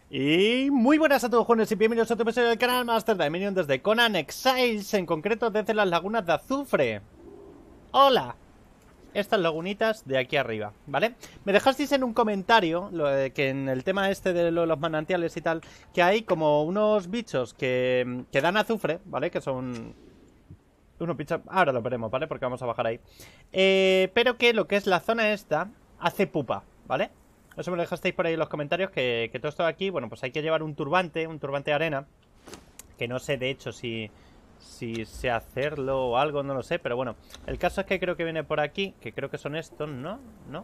Y muy buenas a todos, jóvenes, y bienvenidos a otro episodio del canal Master Dominion desde Conan Exiles, en concreto desde las lagunas de azufre. ¡Hola! Estas lagunitas de aquí arriba, ¿vale? Me dejasteis en un comentario que en el tema este de los manantiales y tal, que hay como unos bichos que dan azufre, ¿vale? Que son unos bichos... Ahora lo veremos, ¿vale? Porque vamos a bajar ahí. Pero que lo que es la zona esta hace pupa, ¿vale? Eso me lo dejasteis por ahí en los comentarios, que todo esto de aquí, bueno, pues hay que llevar un turbante de arena, que no sé de hecho si sé hacerlo o algo, no lo sé, pero bueno, el caso es que creo que viene por aquí, que creo que son estos, no.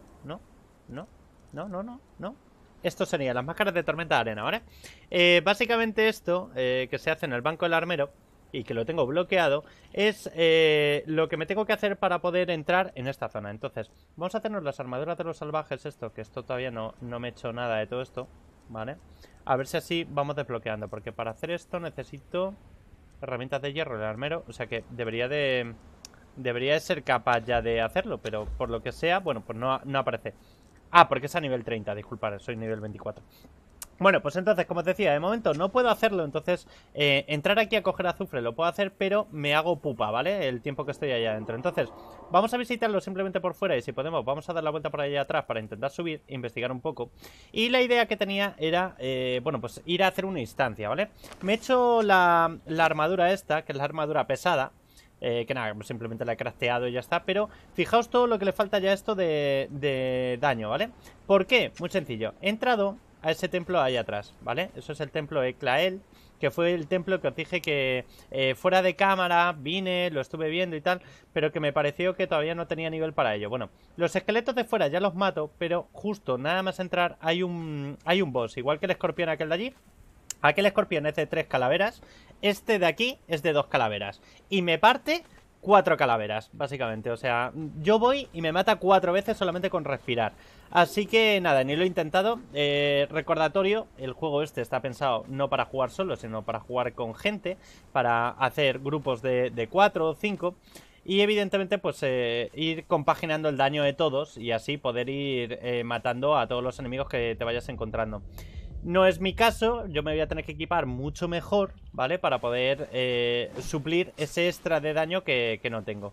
Estos serían las máscaras de tormenta de arena, ¿vale? Básicamente esto, que se hace en el banco del armero, y que lo tengo bloqueado, es lo que me tengo que hacer para poder entrar en esta zona. Entonces, vamos a hacernos las armaduras de los salvajes, que esto todavía no me he hecho nada de todo esto, ¿vale? A ver si así vamos desbloqueando, porque para hacer esto necesito herramientas de hierro en el armero, o sea que debería de ser capaz ya de hacerlo, pero por lo que sea, bueno, pues no aparece. Ah, porque es a nivel 30, disculpad, soy nivel 24. Bueno, pues entonces, como os decía, de momento no puedo hacerlo, entonces entrar aquí a coger azufre lo puedo hacer, pero me hago pupa, ¿vale? El tiempo que estoy allá adentro. Entonces, vamos a visitarlo simplemente por fuera y si podemos, vamos a dar la vuelta por allá atrás para intentar subir, investigar un poco. Y la idea que tenía era, bueno, pues ir a hacer una instancia, ¿vale? Me he hecho la armadura esta, que es la armadura pesada. Que nada, simplemente la he crafteado y ya está. Pero fijaos todo lo que le falta ya a esto de daño, ¿vale? ¿Por qué? Muy sencillo. He entrado a ese templo ahí atrás, ¿vale? Eso es el templo Eclael, que fue el templo que os dije que fuera de cámara vine, lo estuve viendo y tal, pero que me pareció que todavía no tenía nivel para ello. Bueno, los esqueletos de fuera ya los mato, pero justo nada más entrar hay un boss, igual que el escorpión aquel de allí. Aquel escorpión es de 3 calaveras, este de aquí es de 2 calaveras, y me parte 4 calaveras, básicamente. O sea, yo voy y me mata 4 veces solamente con respirar. Así que nada, ni lo he intentado. Recordatorio, el juego este está pensado no para jugar solo, sino para jugar con gente, para hacer grupos de 4 o 5. Y evidentemente pues ir compaginando el daño de todos y así poder ir matando a todos los enemigos que te vayas encontrando. No es mi caso, yo me voy a tener que equipar mucho mejor, ¿vale? Para poder suplir ese extra de daño que no tengo.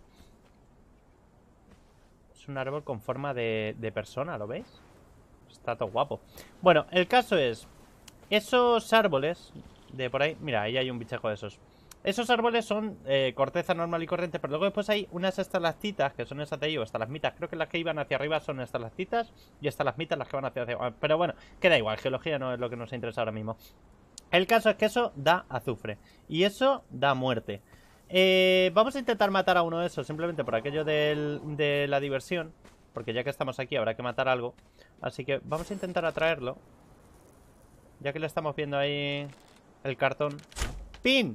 Es un árbol con forma de persona, ¿lo veis? Está todo guapo. Bueno, el caso es, esos árboles de por ahí, mira, ahí hay un bichejo de esos. Esos árboles son corteza normal y corriente, pero luego después hay unas estalactitas, que son esas de ahí, o estalagmitas. Creo que las que iban hacia arriba son estalactitas y estalagmitas las que van hacia arriba. Pero bueno, queda igual, geología no es lo que nos interesa ahora mismo. El caso es que eso da azufre y eso da muerte. Vamos a intentar matar a uno de esos, simplemente por aquello de la diversión, porque ya que estamos aquí habrá que matar algo. Así que vamos a intentar atraerlo, ya que le estamos viendo ahí el cartón. ¡Pin!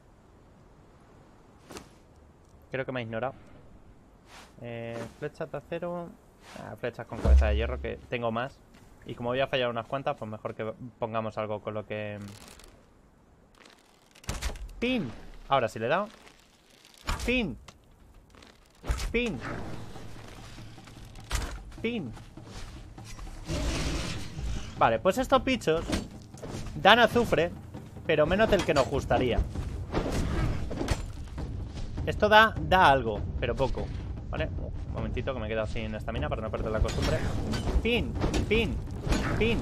Creo que me ha ignorado. Flechas de acero. Flechas con cabeza de hierro, que tengo más. Y como voy a fallar unas cuantas, pues mejor que pongamos algo con lo que... ¡Pin! Ahora sí le he dado. ¡Pin! ¡Pin! ¡Pin! Vale, pues estos bichos dan azufre, pero menos del que nos gustaría. Esto da algo, pero poco, ¿vale? Un momentito que me he quedado sin estamina para no perder la costumbre. ¡Pin! ¡Pin! ¡Pin!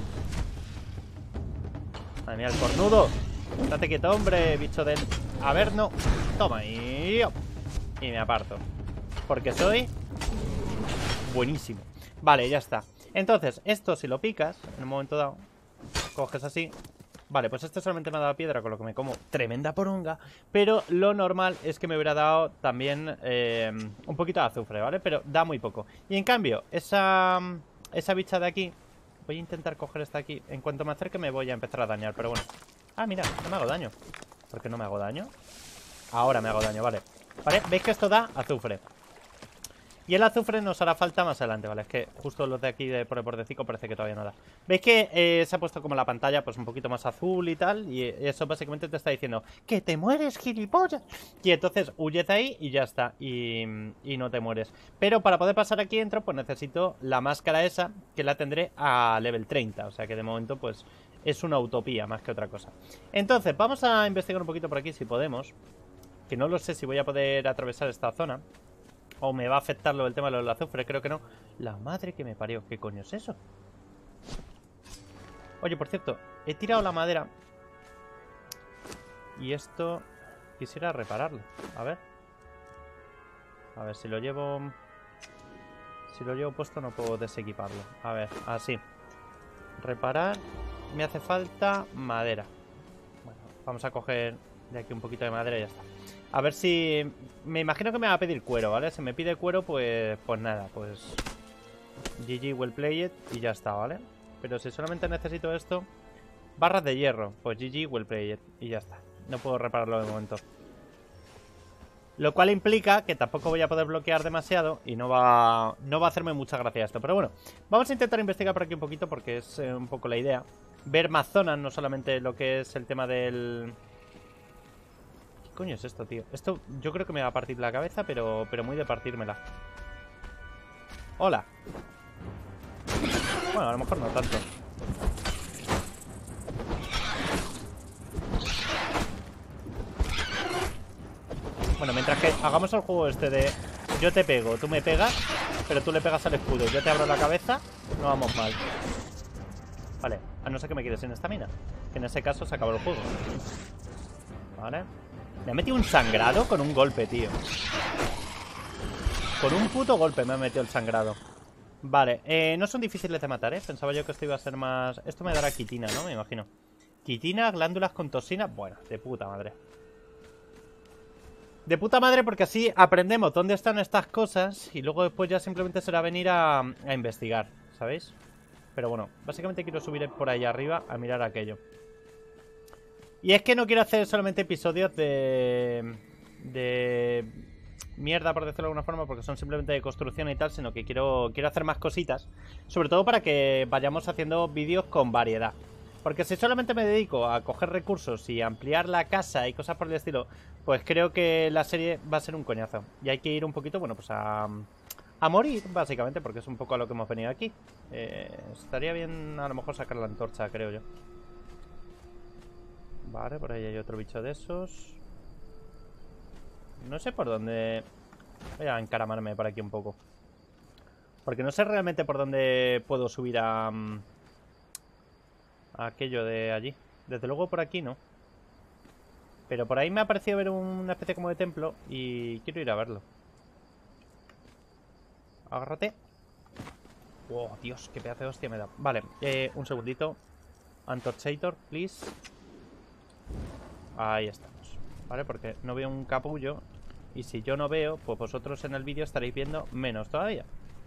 Madre mía, el cornudo. Estate quieto, hombre, bicho del averno. Toma, y me aparto, porque soy buenísimo. Vale, ya está. Entonces, esto si lo picas, en un momento dado, coges así. Vale, pues este solamente me ha dado piedra, con lo que me como tremenda poronga. Pero lo normal es que me hubiera dado también un poquito de azufre, ¿vale? Pero da muy poco. Y en cambio, esa bicha de aquí, voy a intentar coger esta aquí. En cuanto me acerque me voy a empezar a dañar, pero bueno. Ah, mira, no me hago daño. ¿Por qué no me hago daño? Ahora me hago daño, vale. Vale, veis que esto da azufre. Y el azufre nos hará falta más adelante, ¿vale? Es que justo los de aquí de por el bordecico parece que todavía no da. ¿Veis que se ha puesto como la pantalla pues un poquito más azul y tal? Y eso básicamente te está diciendo ¡que te mueres, gilipollas! Y entonces huyes ahí y ya está. Y no te mueres. Pero para poder pasar aquí dentro pues necesito la máscara esa, que la tendré a level 30. O sea que de momento pues es una utopía más que otra cosa. Entonces vamos a investigar un poquito por aquí si podemos. Que no lo sé si voy a poder atravesar esta zona. ¿O me va a afectar lo del tema de los azufre? Creo que no. La madre que me parió. ¿Qué coño es eso? Oye, por cierto, he tirado la madera. Y esto... quisiera repararlo. A ver. A ver, si lo llevo... si lo llevo puesto no puedo desequiparlo. A ver, así. Reparar. Me hace falta madera. Bueno, vamos a coger de aquí un poquito de madera y ya está. A ver si... me imagino que me va a pedir cuero, ¿vale? Si me pide cuero, pues nada, pues... GG, well played y ya está, ¿vale? Pero si solamente necesito esto... barras de hierro, pues GG, well played y ya está. No puedo repararlo de momento. Lo cual implica que tampoco voy a poder bloquear demasiado y no va a hacerme mucha gracia esto. Pero bueno, vamos a intentar investigar por aquí un poquito porque es un poco la idea. Ver más zonas, no solamente lo que es el tema del... ¿qué coño es esto, tío? Esto yo creo que me va a partir la cabeza, pero muy de partírmela. Hola. Bueno, a lo mejor no tanto. Bueno, mientras que hagamos el juego este de... yo te pego, tú me pegas, pero tú le pegas al escudo y yo te abro la cabeza, no vamos mal. Vale, a no ser que me quedes sin estamina, que en ese caso se acabó el juego. Vale. Me ha metido un sangrado con un golpe, tío. Con un puto golpe me ha metido el sangrado. Vale, no son difíciles de matar, ¿eh? Pensaba yo que esto iba a ser más... esto me dará quitina, ¿no? Me imagino. Quitina, glándulas con toxina. Bueno, de puta madre. De puta madre porque así aprendemos dónde están estas cosas y luego después ya simplemente será venir a investigar, ¿sabéis? Pero bueno, básicamente quiero subir por ahí arriba a mirar aquello. Y es que no quiero hacer solamente episodios de mierda, por decirlo de alguna forma, porque son simplemente de construcción y tal, sino que quiero hacer más cositas. Sobre todo para que vayamos haciendo vídeos con variedad. Porque si solamente me dedico a coger recursos y ampliar la casa y cosas por el estilo, pues creo que la serie va a ser un coñazo. Y hay que ir un poquito, bueno, pues a morir, básicamente, porque es un poco a lo que hemos venido aquí. Estaría bien a lo mejor sacar la antorcha, creo yo. Vale, por ahí hay otro bicho de esos. No sé por dónde... voy a encaramarme por aquí un poco. Porque no sé realmente por dónde puedo subir a aquello de allí. Desde luego por aquí no. Pero por ahí me ha parecido ver una especie como de templo y quiero ir a verlo. Agárrate. Wow, Dios, qué pedazo de hostia me da. Vale, un segundito. Antorchator, please. Ahí estamos. Vale, porque no veo un capullo. Y si yo no veo, pues vosotros en el vídeo estaréis viendo menos todavía.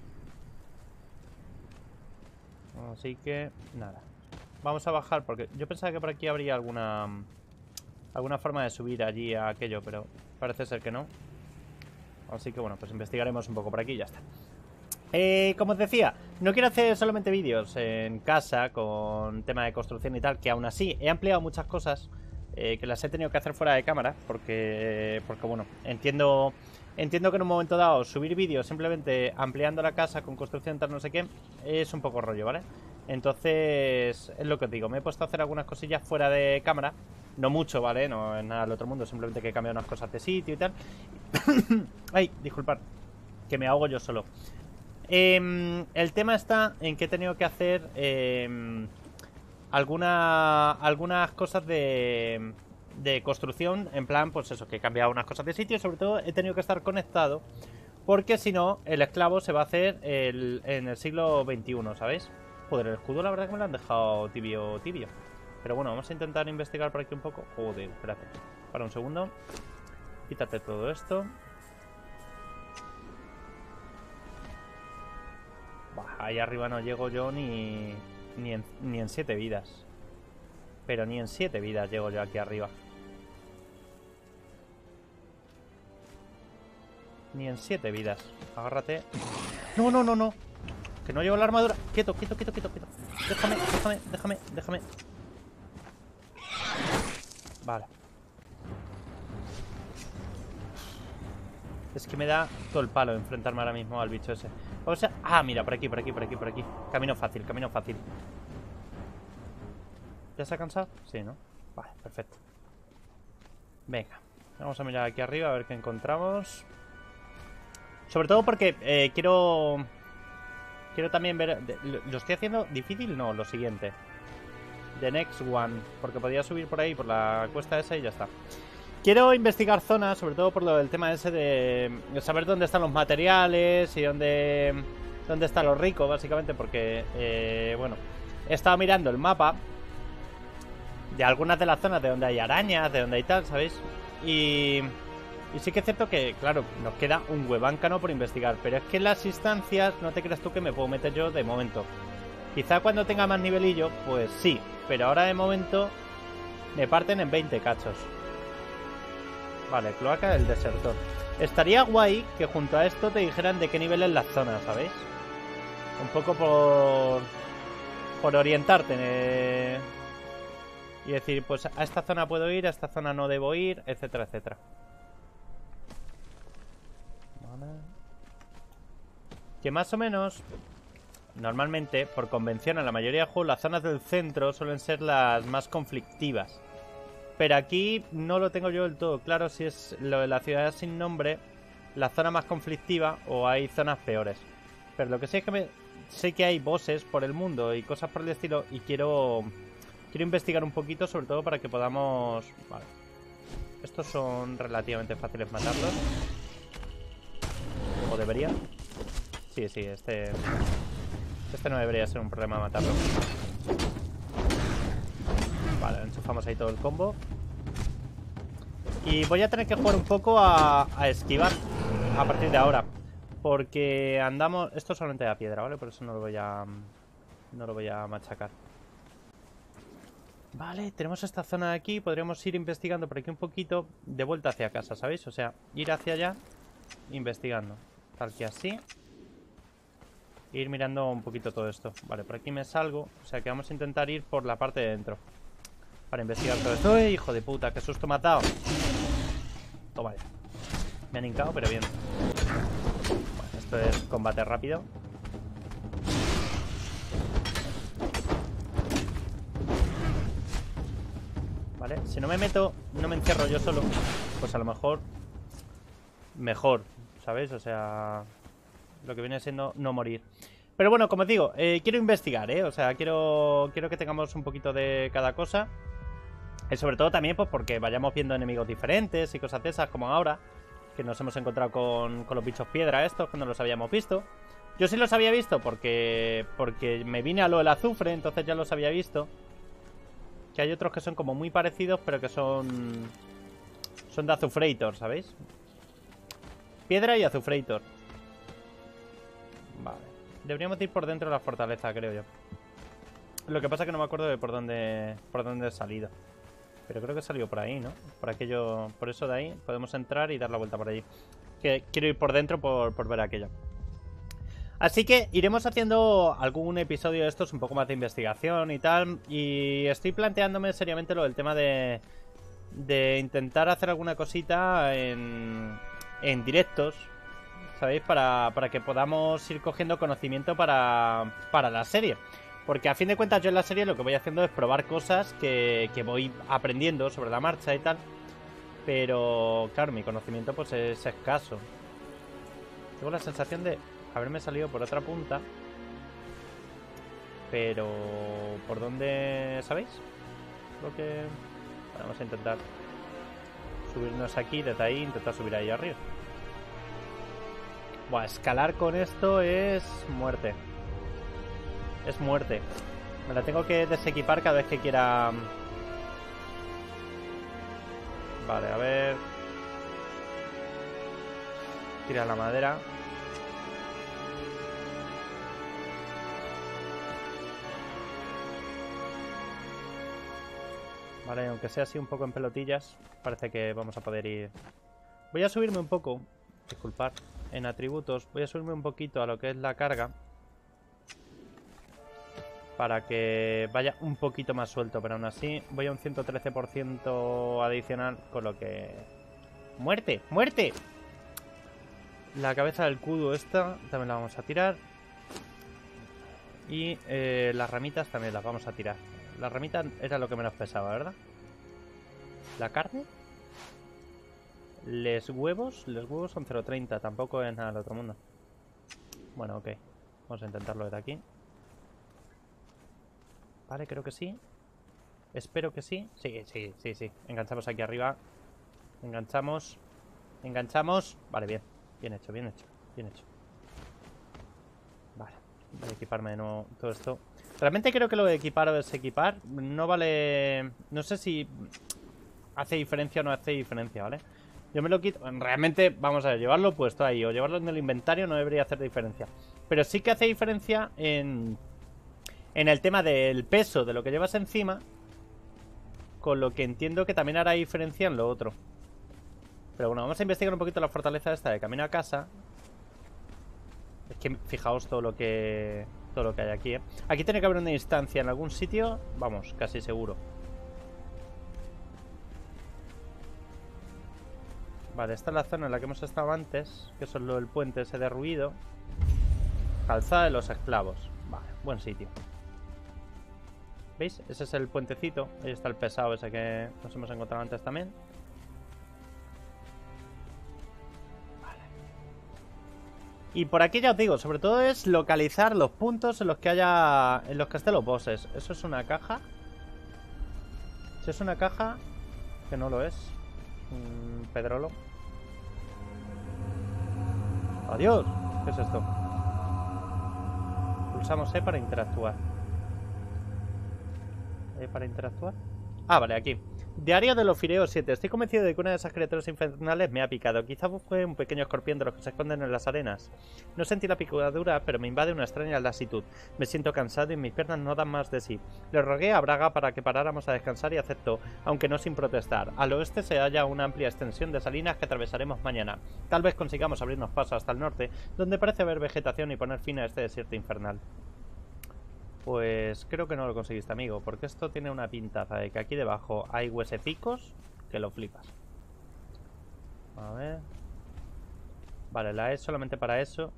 Así que, nada. Vamos a bajar porque yo pensaba que por aquí habría alguna forma de subir allí a aquello, pero parece ser que no. Así que bueno, pues investigaremos un poco por aquí y ya está. Como os decía, no quiero hacer solamente vídeos en casa con tema de construcción y tal, que aún así he ampliado muchas cosas que las he tenido que hacer fuera de cámara, porque bueno, entiendo que en un momento dado subir vídeos simplemente ampliando la casa con construcción tal no sé qué es un poco rollo, ¿vale? Entonces, es lo que os digo, me he puesto a hacer algunas cosillas fuera de cámara, no mucho, ¿vale? No es nada del otro mundo, simplemente que he cambiado unas cosas de sitio y tal. Ay, disculpad, que me ahogo yo solo. El tema está en que he tenido que hacer algunas cosas de construcción, en plan, pues eso, que he cambiado unas cosas de sitio y sobre todo he tenido que estar conectado porque si no, el esclavo se va a hacer en el siglo XXI, ¿sabéis? Joder, el escudo la verdad que me lo han dejado tibio. Pero bueno, vamos a intentar investigar por aquí un poco. Joder, espérate, para un segundo. Quítate todo esto. Bah, ahí arriba no llego yo ni en 7 vidas. Pero ni en 7 vidas llego yo aquí arriba. Ni en 7 vidas. Agárrate. No, no, no, no. Que no llevo la armadura. Quieto, quieto, quieto, quieto, quieto. Déjame, déjame, déjame, déjame. Vale. Es que me da todo el palo enfrentarme ahora mismo al bicho ese. O sea, ah, mira, por aquí, por aquí, por aquí, por aquí. Camino fácil, camino fácil. ¿Ya se ha cansado? Sí, ¿no? Vale, perfecto. Venga, vamos a mirar aquí arriba a ver qué encontramos. Sobre todo porque quiero también ver... ¿Lo estoy haciendo difícil? No, lo siguiente. The next one. Porque podía subir por ahí, por la cuesta esa y ya está. Quiero investigar zonas, sobre todo por el tema ese de saber dónde están los materiales y dónde está lo rico, básicamente, porque, bueno, he estado mirando el mapa de algunas de las zonas de donde hay arañas, de donde hay tal, ¿sabéis? Y sí que es cierto que, claro, nos queda un hueváncano por investigar, pero es que en las instancias no te creas tú que me puedo meter yo de momento. Quizá cuando tenga más nivelillo, pues sí, pero ahora de momento me parten en 20 cachos. Vale, cloaca del desertor. Estaría guay que junto a esto te dijeran de qué nivel es la zona, ¿sabéis? Un poco por orientarte y decir, pues a esta zona puedo ir, a esta zona no debo ir, etcétera, etcétera. Vale. Que más o menos, normalmente, por convención, en la mayoría de juegos, las zonas del centro suelen ser las más conflictivas. Pero aquí no lo tengo yo del todo claro si es lo de la ciudad sin nombre la zona más conflictiva o hay zonas peores. Pero lo que sé es que sé que hay bosses por el mundo y cosas por el estilo y quiero investigar un poquito, sobre todo para que podamos... Vale. Estos son relativamente fáciles matarlos. ¿O debería? Sí, sí, este no debería ser un problema matarlo. Vale, enchufamos ahí todo el combo. Y voy a tener que jugar un poco a esquivar a partir de ahora. Porque andamos... Esto solamente da piedra, ¿vale? Por eso no lo voy a machacar. Vale, tenemos esta zona de aquí. Podríamos ir investigando por aquí un poquito de vuelta hacia casa, ¿sabéis? O sea, ir hacia allá investigando. Tal que así. Ir mirando un poquito todo esto. Vale, por aquí me salgo. O sea que vamos a intentar ir por la parte de dentro para investigar todo esto. ¡Uy, hijo de puta! ¡Qué susto me ha dado! Toma ya. Me han hincado, pero bien. Bueno, esto es combate rápido. Vale, si no me meto, no me encierro yo solo, pues a lo mejor mejor, ¿sabéis? O sea, lo que viene siendo no morir. Pero bueno, como os digo, quiero investigar, ¿eh? O sea, quiero que tengamos un poquito de cada cosa. Y sobre todo también pues porque vayamos viendo enemigos diferentes y cosas de esas, como ahora, que nos hemos encontrado con los bichos piedra estos, que no los habíamos visto. Yo sí los había visto porque me vine a lo del azufre, entonces ya los había visto. Que hay otros que son como muy parecidos, pero que son de azufreitor, ¿sabéis? Piedra y azufreitor. Vale. Deberíamos ir por dentro de la fortaleza, creo yo. Lo que pasa es que no me acuerdo de por dónde he salido. Pero creo que he salido por ahí, ¿no? Por eso de ahí podemos entrar y dar la vuelta por allí. Que quiero ir por dentro por ver aquello. Así que iremos haciendo algún episodio de estos un poco más de investigación y tal. Y estoy planteándome seriamente lo del tema de intentar hacer alguna cosita en directos, ¿sabéis? Para que podamos ir cogiendo conocimiento para la serie. Porque a fin de cuentas yo en la serie lo que voy haciendo es probar cosas que voy aprendiendo sobre la marcha y tal. Pero claro, mi conocimiento pues es escaso. Tengo la sensación de haberme salido por otra punta. Pero... ¿por dónde? ¿Sabéis? Lo que... Bueno, vamos a intentar subirnos aquí, desde ahí, intentar subir ahí arriba. Buah, escalar con esto es muerte. Es muerte. Me la tengo que desequipar cada vez que quiera. Vale, a ver. Tira la madera. Vale, aunque sea así un poco en pelotillas, parece que vamos a poder ir. Voy a subirme un poco Disculpad. En atributos voy a subirme un poquito a lo que es la carga. Para que vaya un poquito más suelto. Pero aún así voy a un 113% adicional. Con lo que... ¡Muerte! ¡Muerte! La cabeza del kudu esta también la vamos a tirar. Y las ramitas también las vamos a tirar. La ramita era lo que menos pesaba, ¿verdad? ¿La carne? Les huevos son 0,30. Tampoco es nada del otro mundo. Bueno, ok. Vamos a intentarlo desde aquí. Vale, creo que sí. Espero que sí. Sí. Enganchamos aquí arriba. Enganchamos. Vale, bien. Bien hecho. Vale. Voy a equiparme de nuevo todo esto. Realmente creo que lo de equipar o desequipar no vale... No sé si hace diferencia o no hace diferencia, ¿vale? Yo me lo quito... Realmente, vamos a ver, llevarlo puesto ahí o llevarlo en el inventario no debería hacer diferencia. Pero sí que hace diferencia en el tema del peso de lo que llevas encima. Con lo que entiendo que también hará diferencia en lo otro. Pero bueno, vamos a investigar un poquito la fortaleza esta de camino a casa. Es que fijaos todo lo que hay aquí, ¿eh? Aquí tiene que haber una instancia en algún sitio. Vamos, casi seguro. Vale, esta es la zona en la que hemos estado antes. Que es lo del puente ese derruido. Calzada de los esclavos. Vale, buen sitio. ¿Veis? Ese es el puentecito. Ahí está el pesado ese que nos hemos encontrado antes también. Vale. Y por aquí ya os digo, sobre todo es localizar los puntos en los que haya... En los que estén los bosses. ¿Eso es una caja? Si es una caja... Que no lo es. Pedrolo. ¡Adiós! ¿Qué es esto? Pulsamos E para interactuar. ¿E para interactuar? Ah, vale, aquí. Diario de los Fireos 7. Estoy convencido de que una de esas criaturas infernales me ha picado. Quizá fue un pequeño escorpión de los que se esconden en las arenas. No sentí la picadura, pero me invade una extraña lasitud. Me siento cansado y mis piernas no dan más de sí. Le rogué a Braga para que paráramos a descansar y aceptó, aunque no sin protestar. Al oeste se halla una amplia extensión de salinas que atravesaremos mañana. Tal vez consigamos abrirnos paso hasta el norte, donde parece haber vegetación y poner fin a este desierto infernal. Pues creo que no lo conseguiste, amigo, porque esto tiene una pintaza de que aquí debajo hay huesecicos que lo flipas. A ver. Vale, la E es solamente para eso.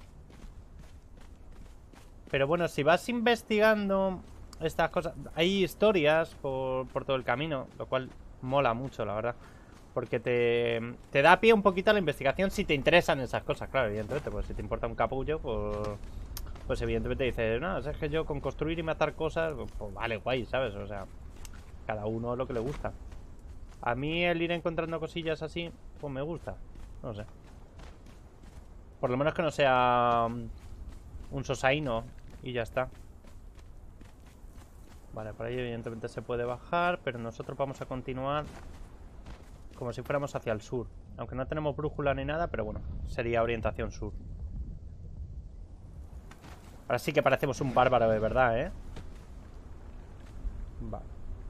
Pero bueno, si vas investigando estas cosas... Hay historias por todo el camino, lo cual mola mucho, la verdad. Porque te da pie un poquito a la investigación si te interesan esas cosas, claro, evidentemente. Pues si te importa un capullo, pues evidentemente dices, no, es que yo con construir y matar cosas, pues vale, guay, ¿sabes? O sea, cada uno lo que le gusta. A mí el ir encontrando cosillas así, pues me gusta. No sé. Por lo menos que no sea un sosaino y ya está. Vale, por ahí evidentemente se puede bajar, pero nosotros vamos a continuar como si fuéramos hacia el sur. Aunque no tenemos brújula ni nada, pero bueno, sería orientación sur. Ahora sí que parecemos un bárbaro de verdad, ¿eh? Vale.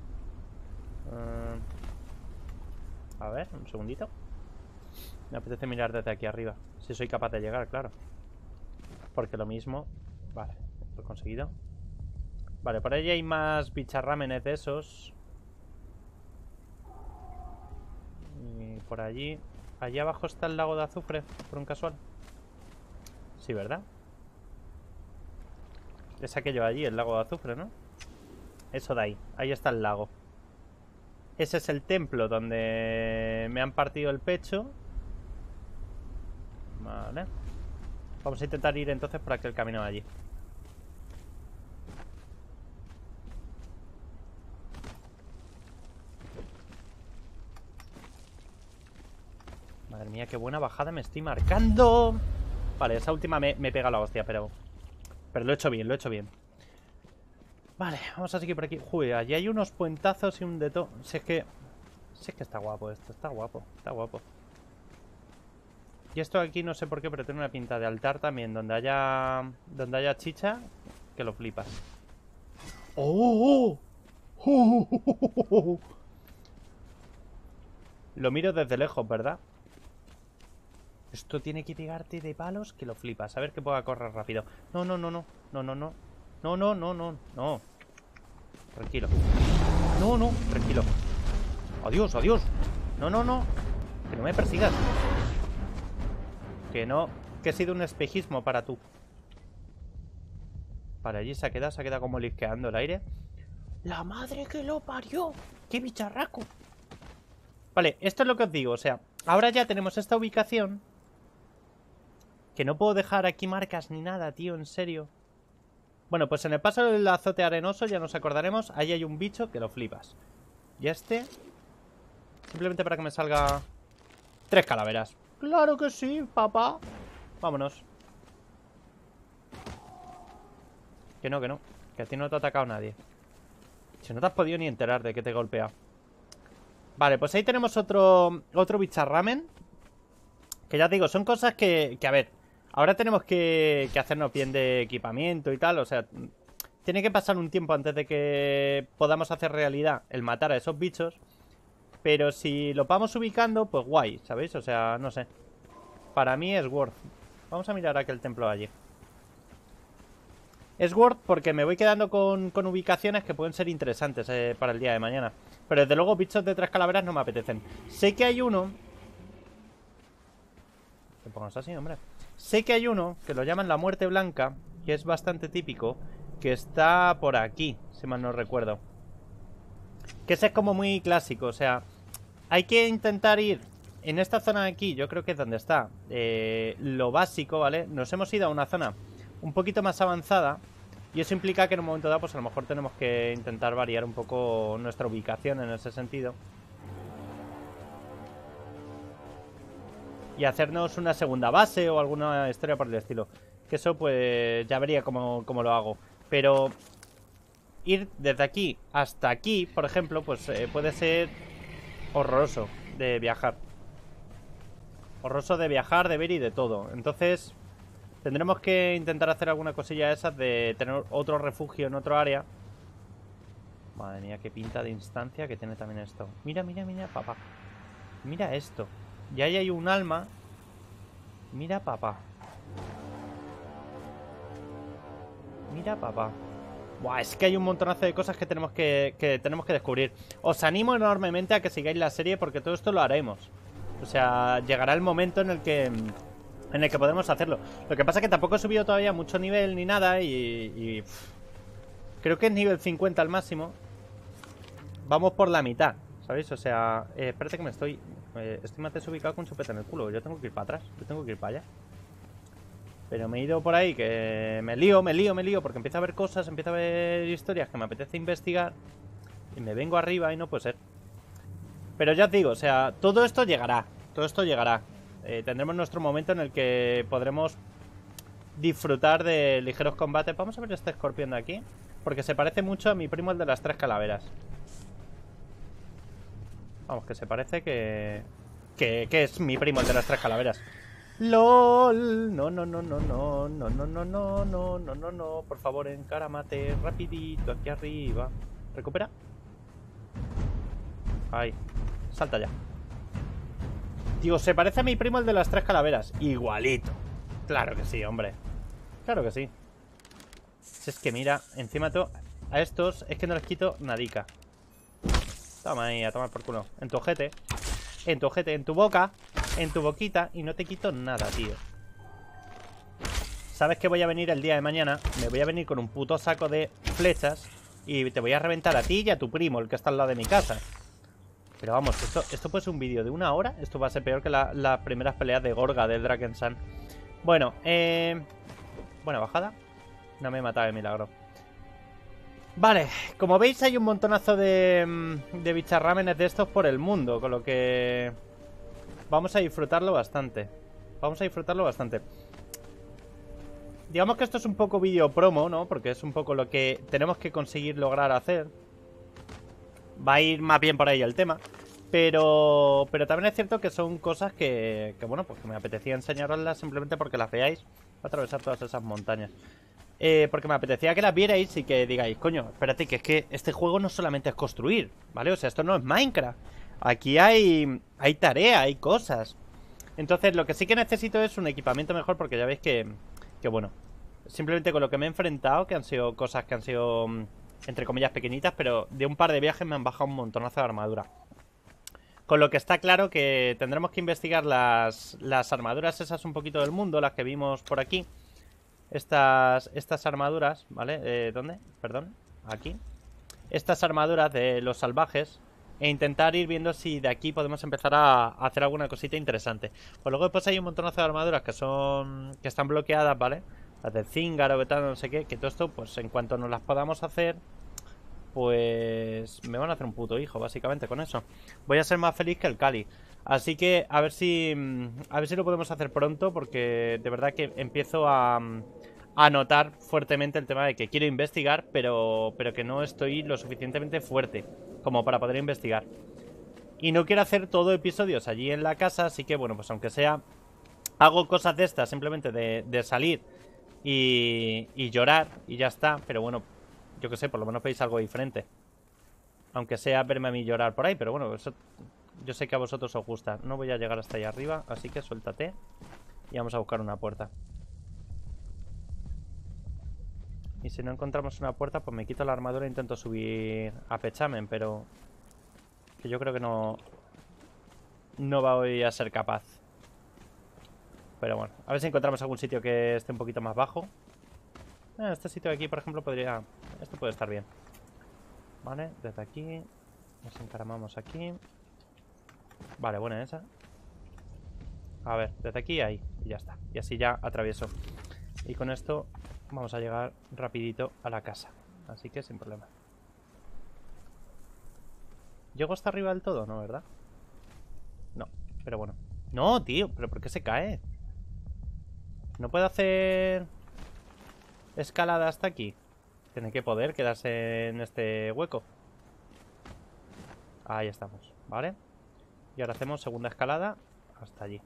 A ver, un segundito. Me apetece mirar desde aquí arriba. Si soy capaz de llegar, claro. Porque lo mismo... Vale, lo he conseguido. Vale, por ahí hay más bicharrámenes de esos. Y por allí... Allí abajo está el lago de azufre, por un casual. Sí, ¿verdad? Es aquello allí, el lago de azufre, ¿no? Eso de ahí, ahí está el lago. Ese es el templo donde me han partido el pecho. Vale. Vamos a intentar ir entonces por aquel camino allí. Madre mía, qué buena bajada me estoy marcando. Vale, esa última me pega la hostia, pero lo he hecho bien, lo he hecho bien. Vale, vamos a seguir por aquí. Uy, allí hay unos puentazos y un de todo. Si es que está guapo esto, está guapo, está guapo. Y esto aquí no sé por qué, pero tiene una pinta de altar también, donde haya chicha, que lo flipas. ¡Oh! ¡Oh! Lo miro desde lejos, ¿verdad? Esto tiene que pegarte de palos que lo flipas. A ver que pueda correr rápido. No, no, no, no. No, no, no. No, no, no, no. No. Tranquilo. No, no. Tranquilo. Adiós, adiós. No, no, no. Que no me persigas. Que no. Que ha sido un espejismo para tú. Para allí se ha quedado como lisqueando el aire. ¡La madre que lo parió! ¡Qué bicharraco! Vale, esto es lo que os digo. O sea, ahora ya tenemos esta ubicación. Que no puedo dejar aquí marcas ni nada, tío, en serio. Bueno, pues en el paso del azote arenoso ya nos acordaremos. Ahí hay un bicho que lo flipas. Y este... simplemente para que me salga... 3 calaveras. ¡Claro que sí, papá! Vámonos. Que no, que no. Que a ti no te ha atacado nadie. Si no te has podido ni enterar de que te he golpeado. Vale, pues ahí tenemos otro bicharramen. Que ya te digo, son cosas que a ver, ahora tenemos que hacernos bien de equipamiento y tal. O sea, tiene que pasar un tiempo antes de que podamos hacer realidad el matar a esos bichos. Pero si lo vamos ubicando, pues guay, ¿sabéis? O sea, no sé. Para mí es worth. Vamos a mirar aquel templo allí. Es worth porque me voy quedando con ubicaciones que pueden ser interesantes para el día de mañana. Pero desde luego bichos de 3 calaveras no me apetecen. Sé que hay uno... ¿Te pongas así, hombre? Sé que hay uno que lo llaman la muerte blanca, que es bastante típico, que está por aquí, si mal no recuerdo. Que ese es como muy clásico, o sea... Hay que intentar ir en esta zona de aquí, yo creo que es donde está lo básico, ¿vale? Nos hemos ido a una zona un poquito más avanzada y eso implica que en un momento dado pues a lo mejor tenemos que intentar variar un poco nuestra ubicación en ese sentido y hacernos una segunda base o alguna historia por el estilo, que eso pues ya vería cómo lo hago, pero ir desde aquí hasta aquí, por ejemplo, pues puede ser horroroso de viajar, de ver y de todo. Entonces tendremos que intentar hacer alguna cosilla de esas, de tener otro refugio en otro área. Madre mía, qué pinta de instancia que tiene también esto. Mira, mira, mira, papá. Mira esto. Y ahí hay un alma. Mira, papá. Mira, papá. Buah, es que hay un montonazo de cosas que tenemos que descubrir. Os animo enormemente a que sigáis la serie porque todo esto lo haremos. O sea, llegará el momento en el que podemos hacerlo. Lo que pasa es que tampoco he subido todavía mucho nivel ni nada y creo que es nivel 50 al máximo. Vamos por la mitad, ¿sabéis? O sea, espérate que me estoy más desubicado con un chupete en el culo. Yo tengo que ir para atrás, yo tengo que ir para allá. Pero me he ido por ahí que me lío porque empieza a haber cosas, empieza a haber historias que me apetece investigar y me vengo arriba y no puede ser. Pero ya os digo, o sea, todo esto llegará. Tendremos nuestro momento en el que podremos disfrutar de ligeros combates. Vamos a ver este escorpión de aquí, porque se parece mucho a mi primo el de las 3 calaveras. Vamos, que se parece que es mi primo el de las 3 calaveras. LOL, no, no, no, no, no, no, no, no, no, no, no, no, no, por favor, encáramate rapidito aquí arriba. Recupera. Ahí, salta ya. Digo, se parece a mi primo el de las 3 calaveras. Igualito. Claro que sí, hombre. Claro que sí. Si es que mira, encima a estos es que no les quito nadica. Toma ahí, a tomar por culo. En tu ojete, en tu boca, en tu boquita. Y no te quito nada, tío. Sabes que voy a venir el día de mañana. Me voy a venir con un puto saco de flechas y te voy a reventar a ti y a tu primo, el que está al lado de mi casa. Pero vamos, esto puede ser un vídeo de 1 hora. Esto va a ser peor que las primeras peleas de Gorga del Drakensand. Bueno, buena bajada. No me he matado de milagro. Vale, como veis hay un montonazo de bicharrámenes de estos por el mundo, con lo que vamos a disfrutarlo bastante. Digamos que esto es un poco vídeo promo, ¿no? Porque es un poco lo que tenemos que conseguir lograr hacer. Va a ir más bien por ahí el tema. Pero también es cierto que son cosas que bueno, pues que me apetecía enseñaroslas simplemente porque las veáis. Voy a atravesar todas esas montañas. Porque me apetecía que las vierais y que digáis, coño, espérate, que es que este juego no solamente es construir, ¿vale? O sea, esto no es Minecraft. Aquí hay tarea, hay cosas. Entonces lo que sí que necesito es un equipamiento mejor, porque ya veis que bueno, simplemente con lo que me he enfrentado, que han sido cosas que han sido, entre comillas, pequeñitas, pero de un par de viajes me han bajado un montonazo de armadura. Con lo que está claro que tendremos que investigar las armaduras esas un poquito del mundo, las que vimos por aquí. Estas armaduras, ¿vale? ¿Dónde? Perdón, aquí. Estas armaduras de los salvajes. E intentar ir viendo si de aquí podemos empezar a hacer alguna cosita interesante. Pues luego después hay un montonazo de armaduras que están bloqueadas, ¿vale? Las del Zingaro, tal, no sé qué. Que todo esto, pues en cuanto nos las podamos hacer, pues me van a hacer un puto hijo, básicamente, con eso. Voy a ser más feliz que el Cali. Así que a ver si lo podemos hacer pronto, porque de verdad que empiezo a notar fuertemente el tema de que quiero investigar, pero que no estoy lo suficientemente fuerte como para poder investigar. Y no quiero hacer todo episodios allí en la casa, así que bueno, pues aunque sea, hago cosas de estas simplemente de salir y llorar y ya está. Pero bueno, yo que sé, por lo menos veis algo diferente. Aunque sea verme a mí llorar por ahí, pero bueno, eso yo sé que a vosotros os gusta. No voy a llegar hasta allá arriba, así que suéltate y vamos a buscar una puerta. Y si no encontramos una puerta, pues me quito la armadura e intento subir a pechamen, pero que yo creo que no voy a ser capaz. Pero bueno, a ver si encontramos algún sitio que esté un poquito más bajo. Este sitio de aquí, por ejemplo, podría... Esto puede estar bien. Vale, desde aquí nos encaramamos aquí. Vale, buena esa. A ver, desde aquí ahí, y ya está. Y así ya atravieso. Y con esto vamos a llegar rapidito a la casa. Así que sin problema. ¿Llego hasta arriba del todo? No, ¿verdad? No, pero bueno. No, tío, ¿pero por qué se cae? ¿No puedo hacer escalada hasta aquí? Tiene que poder quedarse en este hueco. Ahí estamos, ¿vale? Y ahora hacemos segunda escalada hasta allí.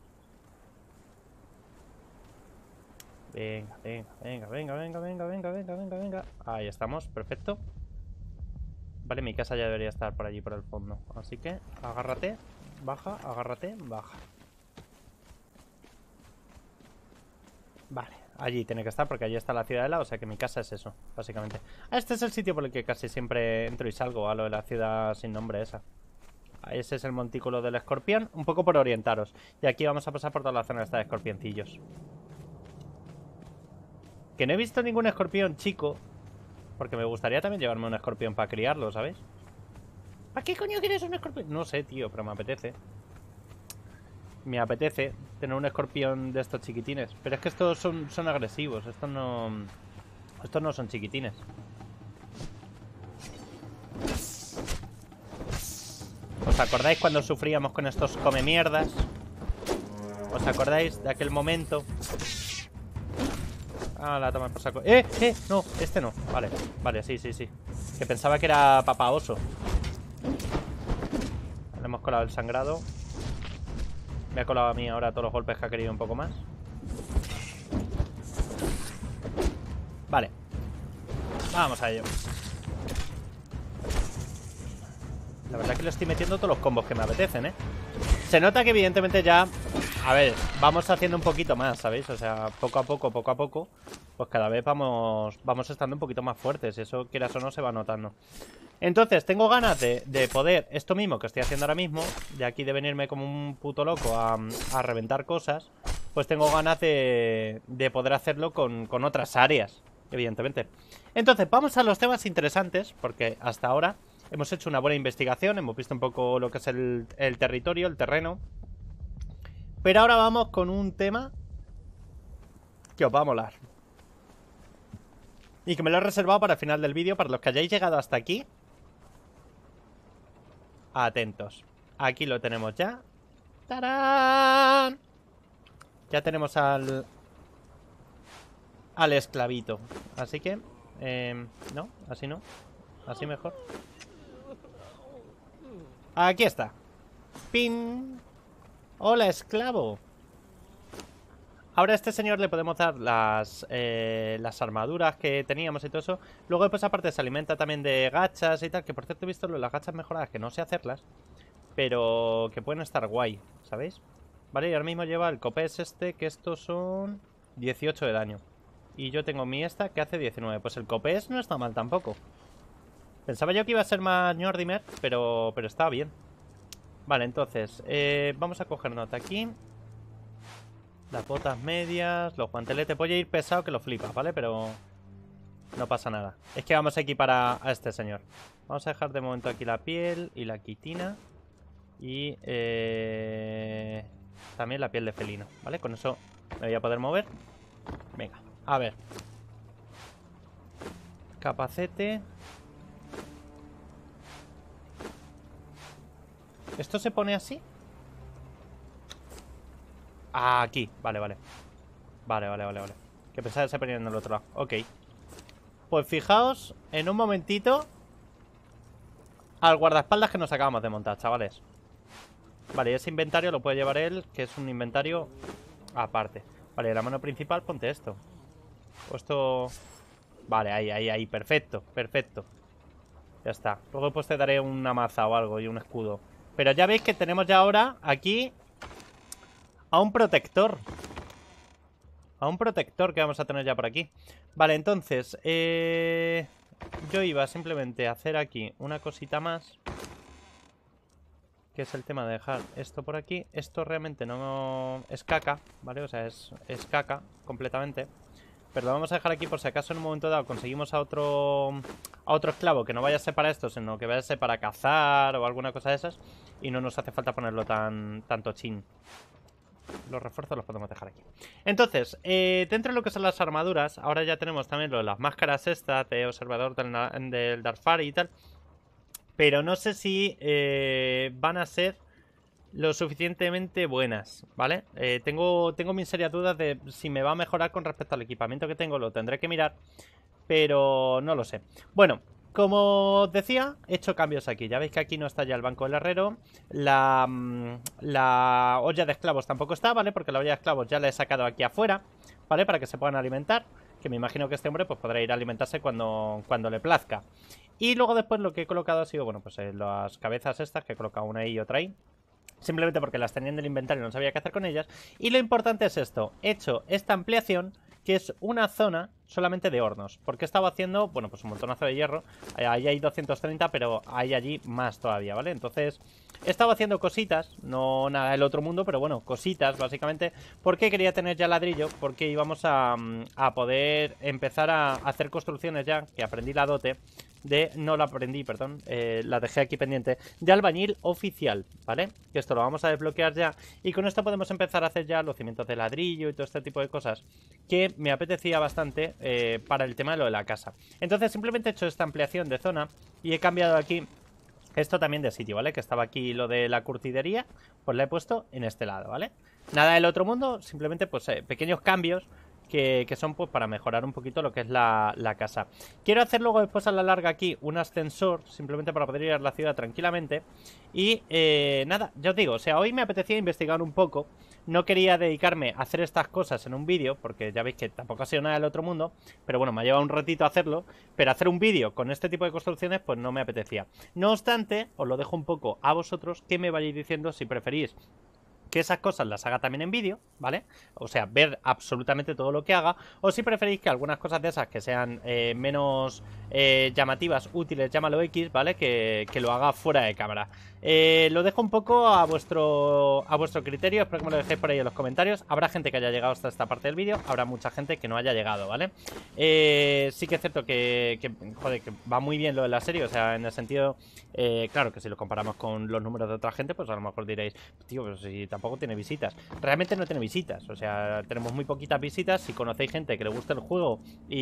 Venga, venga, venga, venga, venga, venga, venga, venga, venga, venga. Ahí estamos, perfecto. Vale, mi casa ya debería estar por allí, por el fondo. Así que, agárrate, baja, agárrate, baja. Vale, allí tiene que estar porque allí está la ciudadela, o sea que mi casa es eso, básicamente. Este es el sitio por el que casi siempre entro y salgo, a lo de la ciudad sin nombre esa. Ese es el montículo del escorpión, un poco por orientaros. Y aquí vamos a pasar por toda la zona esta de escorpioncillos. Que no he visto ningún escorpión chico, porque me gustaría también llevarme un escorpión para criarlo, ¿sabéis? ¿Para qué coño quieres un escorpión? No sé, tío, pero me apetece. Me apetece tener un escorpión de estos chiquitines. Pero es que estos son agresivos. Estos no son chiquitines. ¿Os acordáis cuando sufríamos con estos come mierdas? ¿Os acordáis de aquel momento? Ah, la toma por saco. No, este no. Vale, vale, sí, sí, sí. Que pensaba que era papá oso. Le hemos colado el sangrado. Me ha colado a mí ahora todos los golpes que ha querido un poco más. Vale. Vamos a ello. La verdad es que le estoy metiendo todos los combos que me apetecen, ¿eh? Se nota que evidentemente ya... A ver, vamos haciendo un poquito más, ¿sabéis? O sea, poco a poco, pues cada vez vamos estando un poquito más fuertes. Eso, quieras o no, se va notando. Entonces, tengo ganas de poder, esto mismo que estoy haciendo ahora mismo, de aquí de venirme como un puto loco a reventar cosas, pues tengo ganas de poder hacerlo con otras áreas, evidentemente. Entonces, vamos a los temas interesantes, porque hasta ahora hemos hecho una buena investigación, hemos visto un poco lo que es el territorio, el terreno. Pero ahora vamos con un tema que os va a molar. Y que me lo he reservado para el final del vídeo, para los que hayáis llegado hasta aquí. Atentos. Aquí lo tenemos ya. ¡Tarán! Ya tenemos al esclavito. Así que... no, así no. Así mejor. Aquí está. ¡Pin! ¡Hola, esclavo! Ahora a este señor le podemos dar las armaduras que teníamos y todo eso. Luego después aparte se alimenta también de gachas y tal. Que por cierto he visto las gachas mejoradas, que no sé hacerlas, pero que pueden estar guay, ¿sabéis? Vale, y ahora mismo lleva el copés este, que estos son 18 de daño. Y yo tengo mi esta que hace 19. Pues el copés no está mal tampoco. Pensaba yo que iba a ser más Njordimer, pero estaba bien. Vale, entonces, vamos a coger nota aquí. Las botas medias, los guanteletes. Voy a ir pesado que lo flipas, ¿vale? Pero no pasa nada. Es que vamos a equipar a este señor. Vamos a dejar de momento aquí la piel y la quitina. Y también la piel de felino, ¿vale? Con eso me voy a poder mover. Venga, a ver. Capacete. ¿Esto se pone así? Ah, aquí, vale. Vale. Que pensaba que se ponía en el otro lado. Ok. Pues fijaos, en un momentito, al guardaespaldas que nos acabamos de montar, chavales. Vale, ese inventario lo puede llevar él, que es un inventario aparte. Vale, la mano principal, ponte esto. O esto... Vale, ahí, perfecto. Ya está. Luego pues te daré una maza o algo y un escudo. Pero ya veis que tenemos ya ahora aquí a un protector. A un protector que vamos a tener ya por aquí. Vale, entonces yo iba simplemente a hacer aquí una cosita más, que es el tema de dejar esto por aquí. Esto realmente no es caca, ¿vale? O sea, es caca completamente. Pero lo vamos a dejar aquí por si acaso en un momento dado conseguimos a otro esclavo que no vaya a ser para esto, sino que vaya a ser para cazar o alguna cosa de esas. Y no nos hace falta ponerlo tanto chin. Los refuerzos los podemos dejar aquí. Entonces, dentro de lo que son las armaduras, ahora ya tenemos también lo de las máscaras estas de observador del Darfari y tal. Pero no sé si van a ser lo suficientemente buenas, ¿vale? Tengo mis serias dudas de si me va a mejorar con respecto al equipamiento que tengo. Lo tendré que mirar, pero no lo sé. Bueno, como os decía, he hecho cambios aquí. Ya veis que aquí no está ya el banco del herrero. La olla de esclavos tampoco está, ¿vale? Porque la olla de esclavos ya la he sacado aquí afuera, ¿vale? Para que se puedan alimentar. Que me imagino que este hombre pues podrá ir a alimentarse cuando le plazca. Y luego después lo que he colocado ha sido, bueno, pues las cabezas estas, que he colocado una ahí y otra ahí. Simplemente porque las tenía en el inventario y no sabía qué hacer con ellas. Y lo importante es esto. He hecho esta ampliación, que es una zona solamente de hornos. Porque estaba haciendo, bueno, pues un montonazo de hierro. Ahí hay 230, pero hay allí más todavía, ¿vale? Entonces, he estado haciendo cositas. No nada del otro mundo, pero bueno, cositas, básicamente. Porque quería tener ya ladrillo. Porque íbamos a poder empezar a hacer construcciones ya. Que aprendí la dote. No la aprendí, perdón, la dejé aquí pendiente, de albañil oficial, ¿vale? Que esto lo vamos a desbloquear ya. Y con esto podemos empezar a hacer ya los cimientos de ladrillo y todo este tipo de cosas que me apetecía bastante para el tema de lo de la casa. Entonces simplemente he hecho esta ampliación de zona y he cambiado aquí esto también de sitio, ¿vale? Que estaba aquí lo de la curtidería, pues la he puesto en este lado, ¿vale? Nada del otro mundo, simplemente pues pequeños cambios que son pues para mejorar un poquito lo que es la casa. Quiero hacer luego después a la larga aquí un ascensor, simplemente para poder ir a la ciudad tranquilamente. Y nada, ya os digo, o sea, hoy me apetecía investigar un poco. No quería dedicarme a hacer estas cosas en un vídeo, porque ya veis que tampoco ha sido nada del otro mundo. Pero bueno, me ha llevado un ratito hacerlo. Pero hacer un vídeo con este tipo de construcciones, pues no me apetecía. No obstante, os lo dejo un poco a vosotros, que me vayáis diciendo si preferís que esas cosas las haga también en vídeo, ¿vale? O sea, ver absolutamente todo lo que haga. O si preferís que algunas cosas de esas que sean menos llamativas, útiles, llámalo X, ¿vale? Que lo haga fuera de cámara. Lo dejo un poco a vuestro criterio. Espero que me lo dejéis por ahí en los comentarios. Habrá gente que haya llegado hasta esta parte del vídeo. Habrá mucha gente que no haya llegado, ¿vale? Sí que es cierto joder, que va muy bien lo de la serie. O sea, en el sentido... claro que si lo comparamos con los números de otra gente, pues a lo mejor diréis, tío, pero si tampoco tiene visitas. Realmente no tiene visitas, o sea, tenemos muy poquitas visitas. Si conocéis gente que le gusta el juego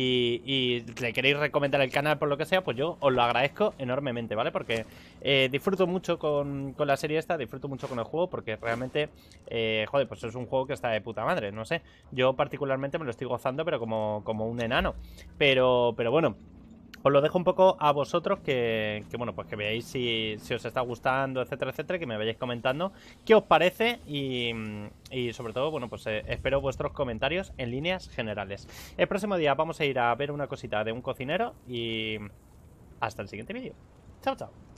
y le queréis recomendar el canal por lo que sea, pues yo os lo agradezco enormemente, ¿vale? Porque disfruto mucho con la serie esta, disfruto mucho con el juego, porque realmente, joder, pues es un juego que está de puta madre, no sé. Yo particularmente me lo estoy gozando, pero como un enano. Pero bueno, os lo dejo un poco a vosotros que bueno, pues que veáis si os está gustando, etcétera, etcétera, que me vayáis comentando qué os parece y sobre todo, bueno, pues espero vuestros comentarios en líneas generales. El próximo día vamos a ir a ver una cosita de un cocinero y hasta el siguiente vídeo. Chao, chao.